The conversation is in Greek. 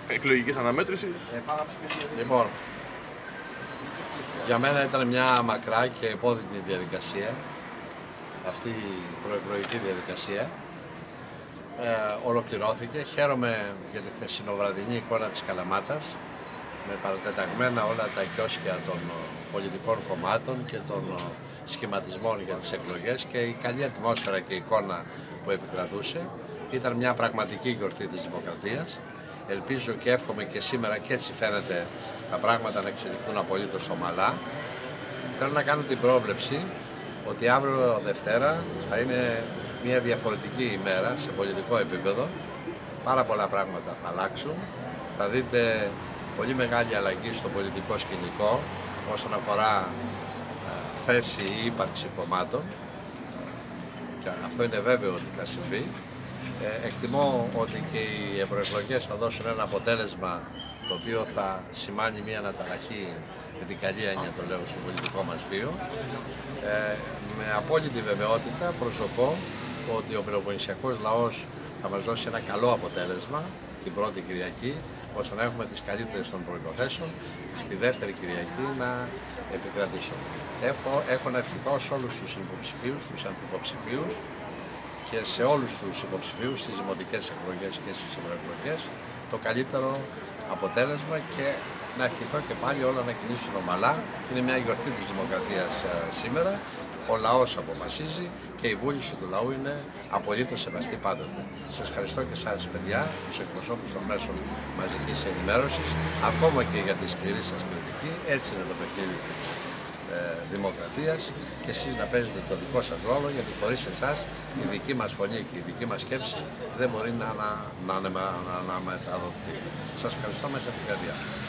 εκλογικής αναμέτρησης. Λοιπόν, για μένα ήταν μια μακρά και επώδυνη διαδικασία, αυτή η προεκλογική διαδικασία. Ολοκληρώθηκε. Χαίρομαι για τη χθεσινοβραδινή εικόνα της Καλαμάτας, με παρατεταγμένα όλα τα κιόσκια των πολιτικών κομμάτων και των σχηματισμών για τις εκλογές και η καλή ατμόσφαιρα και εικόνα που επικρατούσε. Ήταν μια πραγματική γιορτή της δημοκρατίας. Ελπίζω και εύχομαι και σήμερα, και έτσι φαίνεται, τα πράγματα να εξελιχθούν απολύτως ομαλά. Θέλω να κάνω την πρόβλεψη ότι αύριο Δευτέρα θα είναι μια διαφορετική ημέρα σε πολιτικό επίπεδο. Πάρα πολλά πράγματα θα αλλάξουν. Θα δείτε πολύ μεγάλη αλλαγή στο πολιτικό σκηνικό όσον αφορά θέση ή ύπαρξη κομμάτων. Και αυτό είναι βέβαιο ότι θα συμβεί. Εκτιμώ ότι και οι ευρωεκλογές θα δώσουν ένα αποτέλεσμα το οποίο θα σημάνει μια αναταραχή, με την καλή έννοια το λέω, στο πολιτικό μας βίο. Με απόλυτη βεβαιότητα προσδοκώ ότι ο πελοποννησιακός λαός θα μας δώσει ένα καλό αποτέλεσμα την πρώτη Κυριακή, ώστε να έχουμε τις καλύτερες των προϋποθέσεων στη δεύτερη Κυριακή να επικρατήσουμε. Έχω να ευχηθώ σε όλους τους υποψηφίους, τους αντιποψηφίους και σε όλους τους υποψηφίους στις δημοτικές εκλογές και στις ευρωεκλογές το καλύτερο αποτέλεσμα και να ευχηθώ και πάλι όλα να κινήσουν ομαλά. Είναι μια γιορτή της δημοκρατίας σήμερα. Ο λαός αποφασίζει και η βούληση του λαού είναι απολύτως σεβαστή πάντοτε. Σας ευχαριστώ και εσάς, παιδιά, τους εκπροσώπους των μέσων μαζικής ενημέρωσης, ακόμα και για τη σκληρή σας κριτική. Έτσι είναι το παιχνίδι της δημοκρατίας και εσείς να παίζετε το δικό σας ρόλο, γιατί χωρίς εσάς η δική μας φωνή και η δική μας σκέψη δεν μπορεί να μεταδοθεί. Σας ευχαριστώ μέσα από την καρδιά.